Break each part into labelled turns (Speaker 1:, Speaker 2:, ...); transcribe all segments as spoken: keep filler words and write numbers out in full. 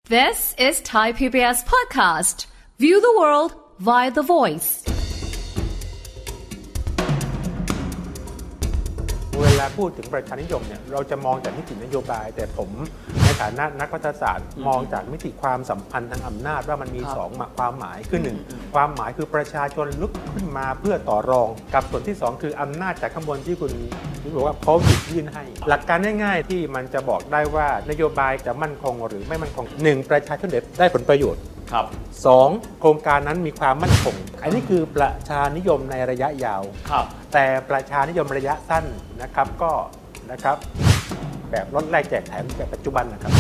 Speaker 1: This is Thai พี บี เอส podcast. View the world via the voice.
Speaker 2: เวลาพูดถึงประชานิยมเนี่ยเราจะมองจากมิตินโยบายแต่ผมในฐานะนักรัฐศาสตร์มองจากมิติความสัมพันธ์ทางอำนาจว่ามันมีสองความหมายคือหนึ่งความหมายคือประชาชนลุกขึ้นมาเพื่อต่อรองกับส่วนที่สองคืออำนาจจากข้างบนที่คุณที่บอกว่าเขาหยิบยื่นให้หลักการง่ายๆที่มันจะบอกได้ว่านโยบายจะมั่นคงหรือไม่มั่นคงหนึ่งประชาชนได้ผลประโยชน์
Speaker 3: ครับ
Speaker 2: สองโครงการนั้นมีความมั่นคงอันนี้คือประชานิยมในระยะยาว
Speaker 3: ครับ
Speaker 2: แต่ประชานิยมระยะสั้นนะครับก็นะครับแบบลดแลกแจกแถมแบบปัจจุบันนะครับ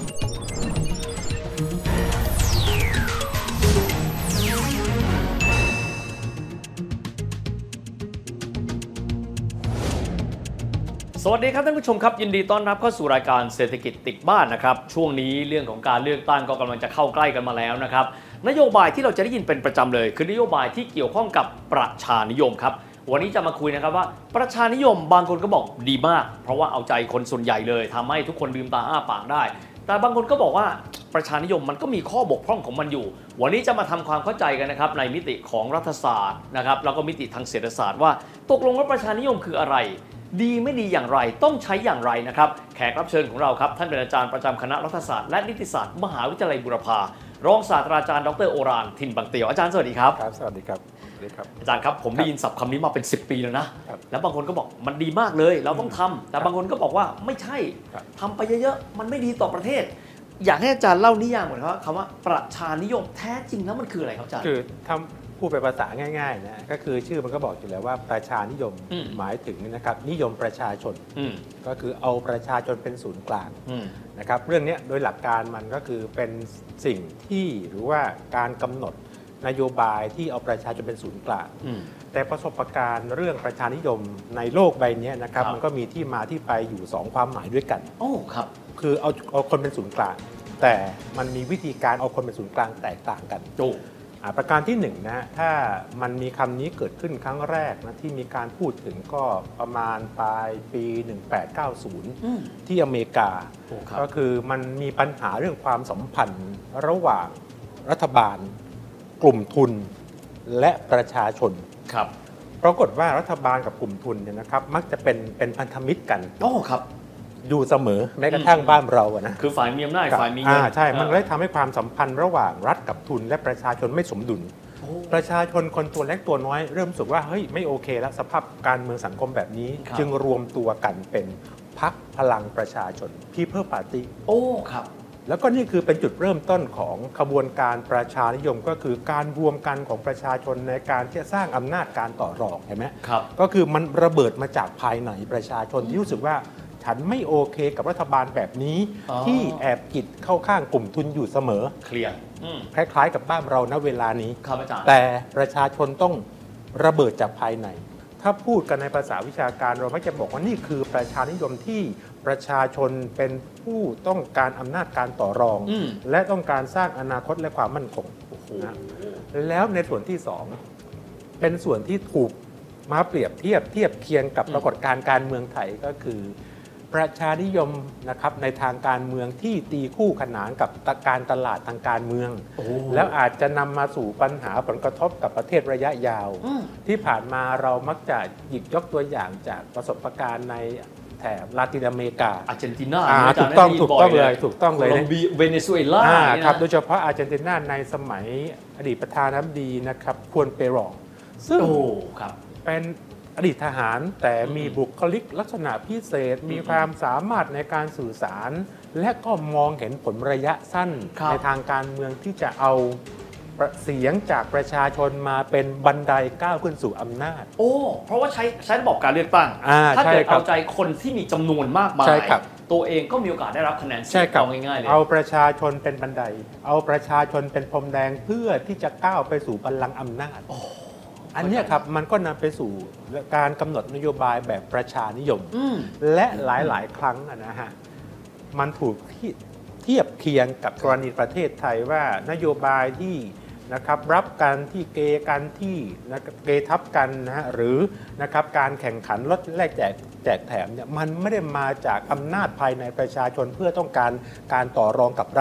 Speaker 3: สวัสดีครับท่านผู้ชมครับยินดีต้อนรับเข้าสู่รายการเศรษฐกิจติดบ้านนะครับช่วงนี้เรื่องของการเลือกตั้งก็กำลังจะเข้าใกล้กันมาแล้วนะครับนโยบายที่เราจะได้ยินเป็นประจำเลยคือนโยบายที่เกี่ยวข้องกับประชานิยมครับวันนี้จะมาคุยนะครับว่าประชานิยมบางคนก็บอกดีมากเพราะว่าเอาใจคนส่วนใหญ่เลยทำให้ทุกคนลืมตาอ้าปากได้แต่บางคนก็บอกว่าประชานิยมมันก็มีข้อบกพร่องของมันอยู่วันนี้จะมาทำความเข้าใจกันนะครับในมิติของรัฐศาสตร์นะครับแล้วก็มิติทางเศรษฐศาสตร์ว่าตกลงว่าประชานิยมคืออะไรดีไม่ดีอย่างไรต้องใช้อย่างไรนะครับแขกรับเชิญของเราครับท่านเป็นอาจารย์ประจำคณะรัฐศาสตร์และนิติศาสตร์มหาวิทยาลัยบูรพารองศาสตราจารย์ดรโอรานทินบางเตียวอาจารย์สวัสดีครับ
Speaker 2: ครับสวัสดีครับ
Speaker 3: อาจารย์ครับผมได้ยินศัพท์คำนี้มาเป็นสิบปีแล้วนะแล้วบางคนก็บอกมันดีมากเลยเราต้องทำแต่บางคนก็บอกว่าไม่ใช่ทำไปเยอะๆมันไม่ดีต่อประเทศอยากให้อาจารย์เล่านิยามก่อนครับคำว่าประชานิยมแท้จริงแล้วมันคืออะไรครับอาจารย์
Speaker 2: คือทำพูดเป็นภาษาง่ายๆนะก็คือชื่อมันก็บอกอยู่แล้วว่าประชานิยมหมายถึงนะครับนิยมประชาชนก็คือเอาประชาชนเป็นศูนย์กลางนะครับเรื่องนี้โดยหลักการมันก็คือเป็นสิ่งที่หรือว่าการกำหนดนโยบายที่เอาประชาชนเป็นศูนย์กลางแต่ประสบการณ์เรื่องประชานิยมในโลกใบนี้นะครับมันก็มีที่มาที่ไปอยู่สองความหมายด้วยกัน
Speaker 3: โอ้ครับ
Speaker 2: คือเอาเอาคนเป็นศูนย์กลางแต่มันมีวิธีการเอาคนเป็นศูนย์กลางแตกต่างกัน
Speaker 3: โอ้
Speaker 2: ประการที่หนึ่งนะถ้ามันมีคำนี้เกิดขึ้นครั้งแรกนะที่มีการพูดถึงก็ประมาณปลายปีหนึ่งพันแปดร้อยเก้าสิบที่อเมริกาก็คือมันมีปัญหาเรื่องความสัมพันธ์ระหว่างรัฐบาลกลุ่มทุนและประชาชน
Speaker 3: ครับ
Speaker 2: ปรากฏว่ารัฐบาลกับกลุ่มทุนเนี่ยนะครับมักจะเป็นเป็นพันธมิตรกัน
Speaker 3: โอ้ครับ
Speaker 2: อยู่เสมอแม้กระทั่งบ้านเราอะนะ
Speaker 3: คือฝ่ายมีอำนาจฝ่ายมีเงิน
Speaker 2: ใช่มันเลยทำให้ความสัมพันธ์ระหว่างรัฐกับทุนและประชาชนไม่สมดุลประชาชนคนตัวเล็กตัวน้อยเริ่มรู้สึกว่าเฮ้ยไม่โอเคแล้วสภาพการเมืองสังคมแบบนี้จึงรวมตัวกันเป็นพรรคพลังประชาชน People Party
Speaker 3: โอ้ครับ
Speaker 2: แล้วก็นี่คือเป็นจุดเริ่มต้นของขบวนการประชานิยมก็คือการรวมกันของประชาชนในการที่จะสร้างอำนาจการต่อรองเห็นไหม
Speaker 3: ครับ
Speaker 2: ก็คือมันระเบิดมาจากภายในประชาชนที่รู้สึกว่าฉันไม่โอเคกับรัฐบาลแบบนี้ที่แอบกิดเข้าข้างกลุ่มทุนอยู่เสมอ
Speaker 3: เคลียร์
Speaker 2: คล้ายๆกับบ้านเราณเวลานี้
Speaker 3: แต่
Speaker 2: ประชาชนต้องระเบิดจากภายในถ้าพูดกันในภาษาวิชาการเรามักจะบอกว่านี่คือประชานิยมที่ประชาชนเป็นผู้ต้องการอำนาจการต่อรองและต้องการสร้างอนาคตและความมั่นคงนะแล้วในส่วนที่สองเป็นส่วนที่ถูกมาเปรียบเทียบเทียบเคียงกับปรากฏการณ์การเมืองไทยก็คือประชานิยมนะครับในทางการเมืองที่ตีคู่ขนานกับการตลาดทางการเมืองแล้วอาจจะนำมาสู่ปัญหาผลกระทบกับประเทศระยะยาวที่ผ่านมาเรามักจะหยิบยกตัวอย่างจากประสบการณ์ในแถบลาตินอเมริกา
Speaker 3: อาร์เจนตินา
Speaker 2: ถูกต้องถูกต้องเลยถูกต้องเลย
Speaker 3: เวเนซุเอลา
Speaker 2: ครับโดยเฉพาะอาร์เจนตินาในสมัยอดีตประธานาธิบดีนะครับควนเปรองซึ่งเป็นอดีตทหารแต่มีบุคลิกลักษณะพิเศษมีความสามารถในการสื่อสารและก็มองเห็นผลระยะสั้นในทางการเมืองที่จะเอาเสียงจากประชาชนมาเป็นบันไดก้าวขึ้นสู่อำนาจ
Speaker 3: โอ้เพราะว่าใช้ใช้ระบบการเลือกตั้งถ้าเกิดเอาใจคนที่มีจำนวนมากมายตัวเองก็มีโอกาสได้รับคะแนนเสียงเอาง่ายๆเลย
Speaker 2: เอาประชาชนเป็นบันไดเอาประชาชนเป็นพรมแดงเพื่อที่จะก้าวไปสู่บัลลังก์อำนาจอันนี้ครับมันก็นำไปสู่การกำหนดนโยบายแบบประชานิยมและหลายๆ ครั้งนะฮะมันถูกเทียบเคียงกับกรณีประเทศไทยว่านโยบายที่นะครับรับกันที่เกกันที่เกทับกันนะฮะหรือนะครับการแข่งขันลดแลกแจกแจกแถมเนี่ยมันไม่ได้มาจากอำนาจภายในประชาชนเพื่อต้องการการต่อรองกับรัฐ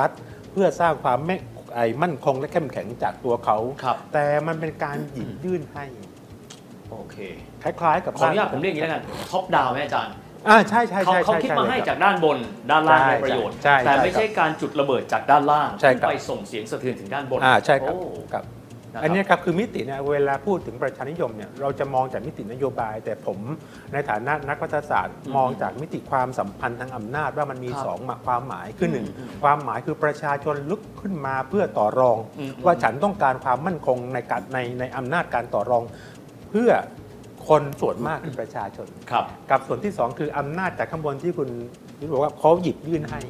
Speaker 2: เพื่อสร้างความแม่ไอ้มั่นคงและเข้มแข็งจากตัวเขา แต่มันเป็นการหยิบยื่นให้
Speaker 3: โอเค
Speaker 2: คล้ายๆกับ
Speaker 3: ขออนุญาตผมเรียกอย่างนี้แล้วกันท็อปดาวน์ไหมอาจารย์
Speaker 2: อ่าใช่ใช่
Speaker 3: ใช่เขาคิดมาให้จากด้านบนด้านล่างได้ประโยชน์แต่ไม่ใช่การจุดระเบิดจากด้านล่างไปส่งเสียงสะเทือนถึงด้านบน
Speaker 2: อ่าใช่ครับอันนี้ครับคือมิติเนี่ยเวลาพูดถึงประชานิยมเนี่ยเราจะมองจากมิตินโยบายแต่ผมในฐานะนักรัฐศาสตร์มองจากมิติความสัมพันธ์ทางอำนาจว่ามันมีสองความหมายคือหนึ่งความหมายคือประชาชนลุกขึ้นมาเพื่อต่อรองว่าฉันต้องการความมั่นคงในการในในอำนาจการต่อรองเพื่อคนส่วนมากคือประชาชนกับส่วนที่สองคืออำนาจจากข้างบนที่คุณบอกว่าเขาหยิบยื่นให้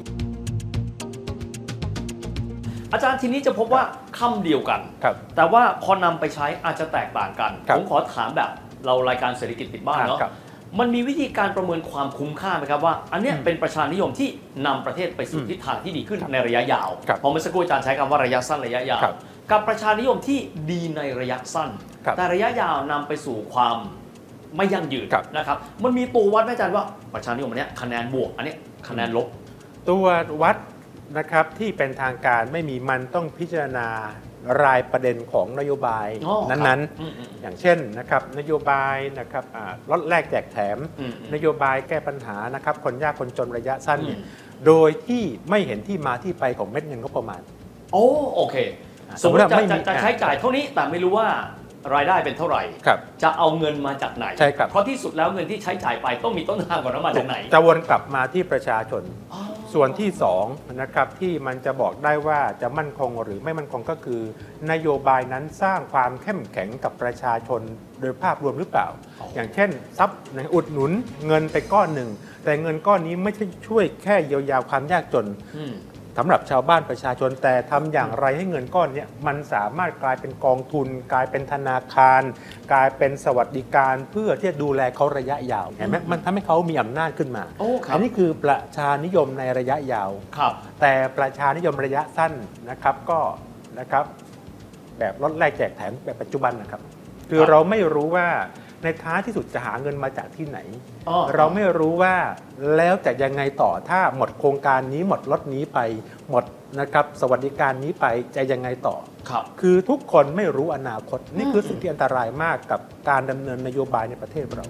Speaker 3: อาจารย์ทีนี้จะพบว่าคำเดียวกันแต่ว่าพอนำไปใช้อาจจะแตกต่างกันผมขอถามแบบเรารายการเศรษฐกิจติดบ้านเนาะมันมีวิธีการประเมินความคุ้มค่าไหมครับว่าอันนี้เป็นประชานิยมที่นำประเทศไปสู่ทิศทางที่ดีขึ้นในระยะยาวพอเมื่อสักครู่อาจารย์ใช้คำว่าระยะสั้นระยะยาวกับประชานิยมที่ดีในระยะสั้นแต่ระยะยาวนำไปสู่ความไม่ยั่งยืนนะครับมันมีตัววัดไหมอาจารย์ว่าประชานิยมอันนี้คะแนนบวกอันนี้คะแนนลบ
Speaker 2: ตัววัดนะครับที่เป็นทางการไม่มีมันต้องพิจารณารายประเด็นของนโยบายนั้นๆอย่างเช่นนะครับนโยบายนะครับลดแลกแจกแถมนโยบายแก้ปัญหานะครับคนยากคนจนระยะสั้นเนี่ยโดยที่ไม่เห็นที่มาที่ไปของเม็ดเงินงบประมาณ
Speaker 3: โอ้โอเคสมมติจะจะใช้จ่ายเท่านี้แต่ไม่รู้ว่ารายได้เป็นเท่าไหร่จะเอาเงินมาจากไหนเพราะที่สุดแล้วเงินที่ใช้จ่ายไปต้องมีต้นทางก่อนว่ามาจากไหน
Speaker 2: จะวนกลับมาที่ประชาชนส่วนที่สองนะครับที่มันจะบอกได้ว่าจะมั่นคงหรือไม่มั่นคงก็คือนโยบายนั้นสร้างความเข้มแข็งกับประชาชนโดยภาพรวมหรือเปล่าอย่างเช่นทรัพย์อุดหนุนเงินไปก้อนหนึ่งแต่เงินก้อนนี้ไม่ใช่ช่วยแค่เยียวยาความยากจนสำหรับชาวบ้านประชาชนแต่ทำอย่างไรให้เงินก้อนนี้มันสามารถกลายเป็นกองทุนกลายเป็นธนาคารกลายเป็นสวัสดิการเพื่อที่จะดูแลเขาระยะยาวเห็นไหมมันทำให้เขามีอำนาจขึ้นมาอันนี้คือประชานิยมในระยะยาวแต่ประชานิยมระยะสั้นนะครับก็นะครับแบบลดแลกแจกแถมแบบปัจจุบันนะครับคือเราไม่รู้ว่าในท้ายที่สุดจะหาเงินมาจากที่ไหนเราไม่รู้ว่าแล้วจะยังไงต่อถ้าหมดโครงการนี้หมดรถนี้ไปหมดนะครับสวัสดิการนี้ไปจะยังไงต่อ
Speaker 3: ครับ
Speaker 2: คือทุกคนไม่รู้อนาคตนี่คือสิ่งที่อันตรายมากกับการดำเนินนโยบายในประเทศเรา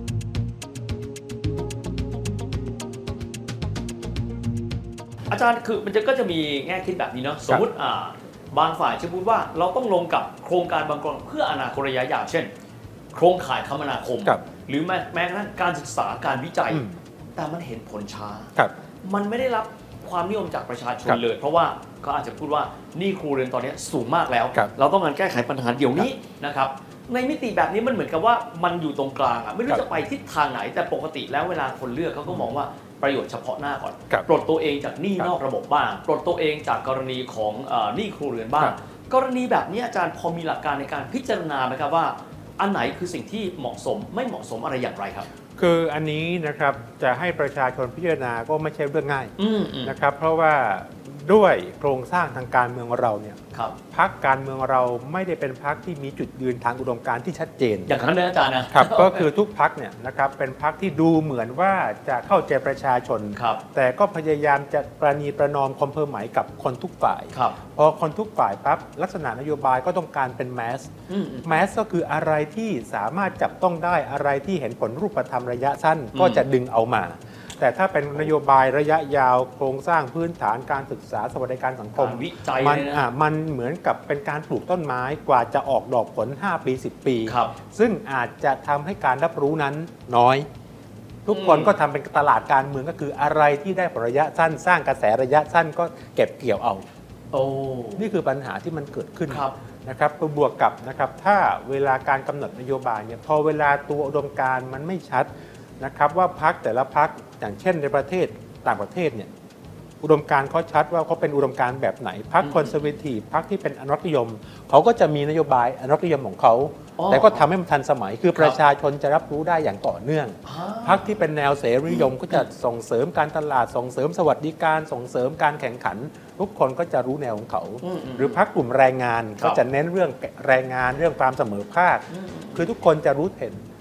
Speaker 3: อาจารย์คือมันจะก็จะมีแง่คิดแบบนี้เนาะสมมติอ่าบางฝ่ายจะพูดว่าเราต้องลงกับโครงการบางกรเพื่ออนาคตระยะยาวเช่นโครงข่ายคมนาคมหรือแม้แม้กระทั่งการศึกษาการวิจัยแต่มันเห็นผลช้ามันไม่ได้รับความนิยมจากประชาชนเลยเพราะว่าเขาอาจจะพูดว่านี่ครูเรือนตอนนี้สูงมากแล้วเราต้องการแก้ไขปัญหาเดี๋ยวนี้นะครับในมิติแบบนี้มันเหมือนกับว่ามันอยู่ตรงกลางอ่ะไม่รู้จะไปทิศทางไหนแต่ปกติแล้วเวลาคนเลือกเขาก็มองว่าประโยชน์เฉพาะหน้าก่อนปลดตัวเองจากหนี้นอกระบบบ้างปลดตัวเองจากกรณีของหนี้ครูเรือนบ้างกรณีแบบนี้อาจารย์พอมีหลักการในการพิจารณาไหมครับว่าอันไหนคือสิ่งที่เหมาะสมไม่เหมาะสมอะไรอย่างไรครับ
Speaker 2: คืออันนี้นะครับจะให้ประชาชนพิจารณาก็ไม่ใช่เรื่องง่ายนะครับเพราะว่าด้วยโครงสร้างทางการเมืองเราเนี่ยพรรคการเมืองเราไม่ได้เป็นพรรคที่มีจุดยืนทางอุดมการณ์ที่ชัดเจน
Speaker 3: อย่างนั้นเลยอาจารย์
Speaker 2: นะครับก็คือทุกพรรคเนี่ยนะครับเป็นพรรคที่ดูเหมือนว่าจะเข้าใจประชาชนแต่ก็พยายามจะประนีประนอมคอมเพลมไหมกับคนทุกฝ่ายพอคนทุกฝ่ายปั๊บลักษณะนโยบายก็ต้องการเป็นแมสแมสก็คืออะไรที่สามารถจับต้องได้อะไรที่เห็นผลรูปธรรมระยะสั้นก็จะดึงเอามาแต่ถ้าเป็นนโยบายระยะยาวโครงสร้างพื้นฐานการศึกษาสวัสดิการสังคมมันอ่ามันเหมือนกับเป็นการปลูกต้นไม้กว่าจะออกดอกผลห้าปีสิบปีซึ่งอาจจะทำให้การรับรู้นั้นน้อยทุกคนก็ทำเป็นตลาดการเมืองก็คืออะไรที่ได้ผลระยะสั้นสร้างกระแสระยะสั้นก็เก็บเกี่ยวเอา
Speaker 3: โอ้
Speaker 2: นี่คือปัญหาที่มันเกิดขึ้นนะครับบวกกับนะครับถ้าเวลาการกำหนดนโยบายเนี่ยพอเวลาตัวอุดมการณ์มันไม่ชัดนะครับว่าพรรคแต่ละพรรคอย่างเช่นในประเทศต่างประเทศเนี่ยอุดมการณ์เขาชัดว่าเขาเป็นอุดมการณ์แบบไหนพรรคคอนเซอร์เวทีฟพรรคที่เป็นอนุรักษนิยมเขาก็จะมีนโยบายอนุรักษนิยมของเขาแต่ก็ทำให้มันทันสมัยคือประชาชนจะรับรู้ได้อย่างต่อเนื่องพรรคที่เป็นแนวเสรีนิยมก็จะส่งเสริมการตลาดส่งเสริมสวัสดิการส่งเสริมการแข่งขันทุกคนก็จะรู้แนวของเขาหรือพรรคกลุ่มแรงงานก็จะเน้นเรื่องแรงงานเรื่องความเสมอภาคคือทุกคนจะรู้เห็น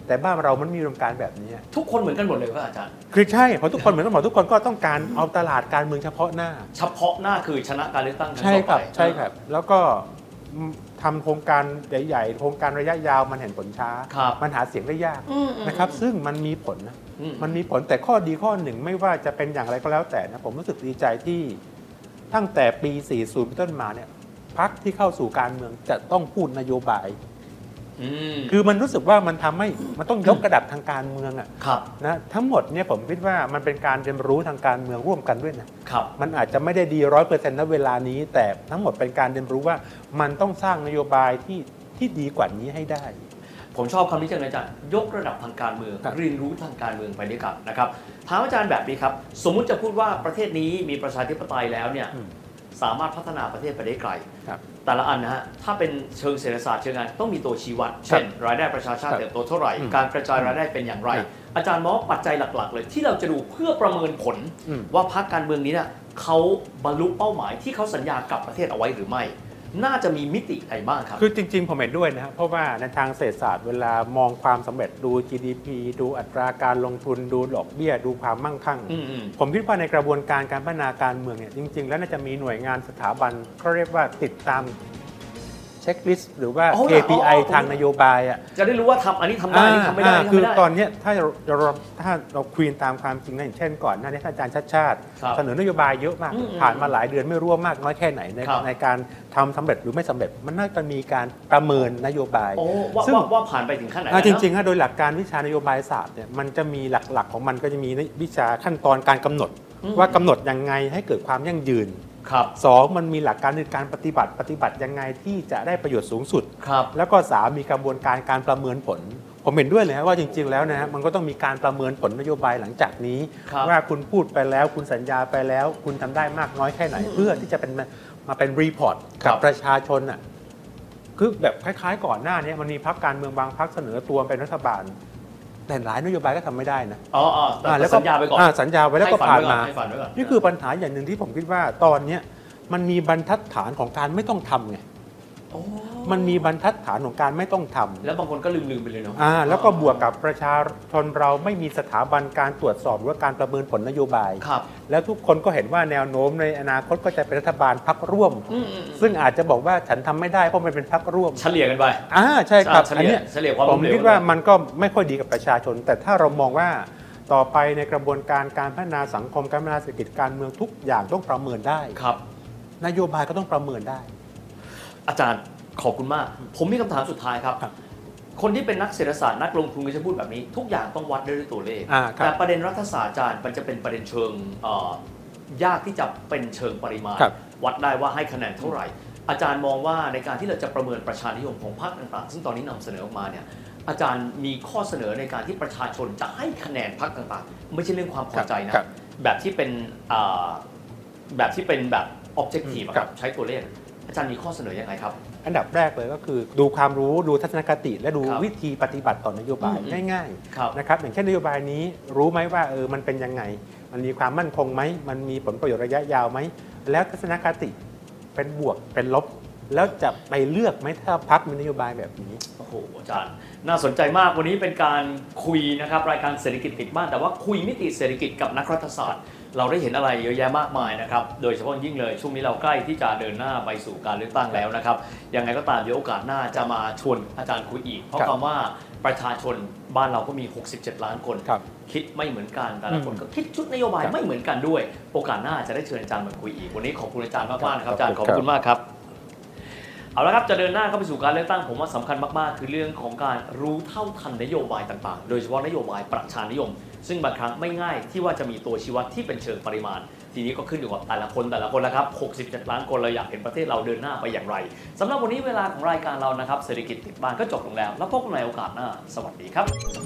Speaker 2: แต่บ้านเรามันมีอุดมการณ์แบบนี้
Speaker 3: ทุกคนเหมือนกันหมดเลยครับอาจารย์
Speaker 2: คือใช่เพราะทุกคนเหมือนกันหมดทุกคนก็ต้องการเอาตลาดการเมืองเฉพาะหน้า
Speaker 3: เฉพาะหน้าคือชนะการเลือกตั้งครั้ง
Speaker 2: ต่อไปใช่ครับใช่
Speaker 3: ค
Speaker 2: ครับแล้วก็ทำโครงการใหญ่ๆโครงการระยะยาวมันเห็นผลช้ามันหาเสียงได้ยากนะครับซึ่งมันมีผลนะมันมีผลแต่ข้อดีข้อหนึ่งไม่ว่าจะเป็นอย่างไรก็แล้วแต่นะผมรู้สึกดีใจที่ตั้งแต่ปีสี่สิบเป็นต้นมาเนี่ยพรรคที่เข้าสู่การเมืองจะต้องพูดนโยบายคือมันรู้สึกว่ามันทำให้มันต้องยกระดับทางการเมืองอ่ะนะทั้งหมดเนี่ยผมคิดว่ามันเป็นการเรียนรู้ทางการเมืองร่วมกันด้วยนะมันอาจจะไม่ได้ดีร้อยเปอร์เซ็นต์ณเวลานี้แต่ทั้งหมดเป็นการเรียนรู้ว่ามันต้องสร้างนโยบายที่ที่ดีกว่านี้ให้ได้
Speaker 3: ผมชอบคำนี้จังเลยอาจารย์ยกระดับทางการเมืองเรียนรู้ทางการเมืองไปด้วยกันนะครับถามอาจารย์แบบนี้ครับสมมุติจะพูดว่าประเทศนี้มีประชาธิปไตยแล้วเนี่ยสามารถพัฒนาประเทศไปได้ไกลแต่ละอันนะฮะถ้าเป็นเชิงเศรษฐศาสตร์เชิงงานต้องมีตัวชี้วัดเช่นรายได้ประชาชาติเติบโตเท่าไหร่การกระจายรายได้เป็นอย่างไรอาจารย์มองปัจจัยหลักๆเลยที่เราจะดูเพื่อประเมินผลว่าพรรคการเมืองนี้เนี่ยเขาบรรลุเป้าหมายที่เขาสัญญากับประเทศเอาไว้หรือไม่น่าจะมีมิติใดบ้างครับ
Speaker 2: คือจริงๆผมเห็นด้วยนะครับเพราะว่าในทางเศรษฐศาสตร์เวลามองความสำเร็จดู จี ดี พี ดูอัตราการลงทุนดูดอกเบี้ยดูความมั่งคั่งผมคิดว่าในกระบวนการการพัฒนาการเมืองเนี่ยจริงๆแล้วน่าจะมีหน่วยงานสถาบันเขาเรียกว่าติดตามเช็คลิสต์หรือว่า เค พี ไอ ทางนโยบายอ่ะ
Speaker 3: จะได้รู้ว่าทำอันนี้ทำได้อันนี้ทำไม่ได้
Speaker 2: คือตอนนี้ถ้าเราถ้าเราคุยตามความจริงนะอย่างเช่นก่อนหน้านี้ท่านอาจารย์ชัดชาติเสนอนโยบายเยอะมากผ่านมาหลายเดือนไม่รู้ว่ามากน้อยแค่ไหนในในการทำสำเร็จหรือไม่สำเร็จมันน่าจะมีการประเมินนโยบาย
Speaker 3: ซึ่งว่าผ่านไปถึงขั้นไหน
Speaker 2: จริงๆโดยหลักการวิชานโยบายศาสตร์เนี่ยมันจะมีหลักๆของมันก็จะมีวิชาขั้นตอนการกำหนดว่ากำหนดยังไงให้เกิดความยั่งยืนสองมันมีหลักการในการปฏิบัติปฏิบัติยังไงที่จะได้ประโยชน์สูงสุดแล้วก็สามมีกระบวนการการประเมินผลผมเห็นด้วยเลยว่าจริงๆแล้วนะมันก็ต้องมีการประเมินผลนโยบายหลังจากนี้ว่าคุณพูดไปแล้วคุณสัญญาไปแล้วคุณทำได้มากน้อยแค่ไหนเพื่อที่จะเป็นมาเป็นรีพอร์ตกับประชาชนอ่ะคือแบบคล้ายๆก่อนหน้านี้มันมีพรรคการเมืองบางพรรคเสนอตัวเป็นรัฐบาลแต่หลายนโยบายก็ทำไม่ได้นะ
Speaker 3: อ๋อแล้วสัญญาไปก่อน
Speaker 2: สัญญาไว้แล้วก็ผ่านมานี่คือปัญหาอย่างหนึ่งที่ผมคิดว่าตอนนี้มันมีบรรทัดฐานของการไม่ต้องทำไงมันมีบรรทัดฐานของการไม่ต้องทำ
Speaker 3: แล้วบางคนก็ลืมๆไปเลยเนาะ
Speaker 2: อ่าแล้วก็บวกกับประชาชนเราไม่มีสถาบันการตรวจสอบหรือว่าการประเมินผลนโยบาย
Speaker 3: ครับ
Speaker 2: แล้วทุกคนก็เห็นว่าแนวโน้มในอนาคตก็จะเป็นรัฐบาลพรรคร่วมซึ่งอาจจะบอกว่าฉันทำไม่ได้เพราะมันเป็นพรรคร่วม
Speaker 3: เฉลี่ยกันไป
Speaker 2: อ่าใช่ครับ
Speaker 3: อันนี้
Speaker 2: ผมคิดว่ามันก็ไม่ค่อยดีกับประชาชนแต่ถ้าเรามองว่าต่อไปในกระบวนการการพัฒนาสังคมการพัฒนาเศรษฐกิจการเมืองทุกอย่างต้องประเมินได้
Speaker 3: ครับ
Speaker 2: นโยบายก็ต้องประเมินได้
Speaker 3: อาจารย์ขอบคุณมากผมมีคำถามสุดท้ายครับคนที่เป็นนักเศรษฐศาสตร์นักลงทุนก็จะพูดแบบนี้ทุกอย่างต้องวัดด้วยตัวเลขแต่ประเด็นรัฐศาสตร์อาจารย์มันจะเป็นประเด็นเชิงยากที่จะเป็นเชิงปริมาณวัดได้ว่าให้คะแนนเท่าไหร่อาจารย์มองว่าในการที่เราจะประเมินประชานิยมของพรรคต่างๆซึ่งตอนนี้นำเสนอออกมาเนี่ยอาจารย์มีข้อเสนอในการที่ประชาชนจะให้คะแนนพรรคต่างๆไม่ใช่เรื่องความพอใจนะแบบที่เป็นแบบที่เป็นแบบ objective ใช้ตัวเลขอาจารย์มีข้อเสนอยังไงครับ
Speaker 2: อันดับแรกเลยก็คือดูความรู้ดูทัศนคติและดูวิธีปฏิบัติต่อนโยบายง่ายๆนะครับอย่างเช่นนโยบายนี้รู้ไหมว่าเออมันเป็นยังไงมันมีความมั่นคงไหมมันมีผลประโยชน์ระยะยาวไหมแล้วทัศนคติเป็นบวกเป็นลบแล้วจะไปเลือกไหมถ้าพรรคมีนโยบายแบบนี้
Speaker 3: โอ้โหอาจารย์น่าสนใจมากวันนี้เป็นการคุยนะครับรายการเศรษฐกิจติดบ้านแต่ว่าคุยมิติเศรษฐกิจกับนักรัฐศาสตร์เราได้เห็นอะไรเยอะแยะมากมายนะครับโดยเฉพาะยิ่งเลยช่วงนี้เราใกล้ที่จะเดินหน้าไปสู่การเลือกตั้งแล้วนะครับยังไงก็ตามเดี๋ยวโอกาสหน้าจะมาชวนอาจารย์คุยอีกเพราะคำว่าประชาชนบ้านเราก็มีหกสิบเจ็ดล้านคนคิดไม่เหมือนกันแต่ละคนก็คิดชุดนโยบายไม่เหมือนกันด้วยโอกาสหน้าจะได้เชิญอาจารย์มาคุยอีกวันนี้ขอบคุณอาจารย์มากๆนะครับอาจารย์ขอบคุณมากครับเอาละครับจะเดินหน้าเข้าไปสู่การเลือกตั้งผมว่าสำคัญมากๆคือเรื่องของการรู้เท่าทันนโยบายต่างๆโดยเฉพาะนโยบายประชานิยมซึ่งบางครั้งไม่ง่ายที่ว่าจะมีตัวชี้วัดที่เป็นเชิงปริมาณทีนี้ก็ขึ้นอยู่กับแต่ละคนแต่ละคนแล้วครับหกสิบเจ็ดล้านคนเราอยากเห็นประเทศเราเดินหน้าไปอย่างไรสำหรับวันนี้เวลาของรายการเรานะครับเศรษฐกิจติดบ้านก็จบลงแล้วแล้วพบกันในโอกาสหน้าสวัสดีครับ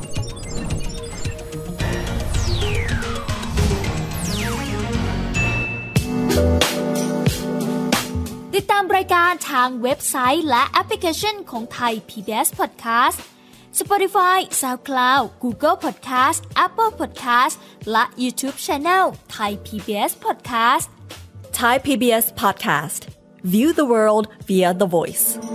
Speaker 1: ติดตามรายการทางเว็บไซต์และแอปพลิเคชันของไทย พี บี เอส Podcast Spotify, SoundCloud, Google Podcast, Apple Podcast และ YouTube Channel Thai พี บี เอส Podcast
Speaker 4: Thai พี บี เอส Podcast View the world via the voice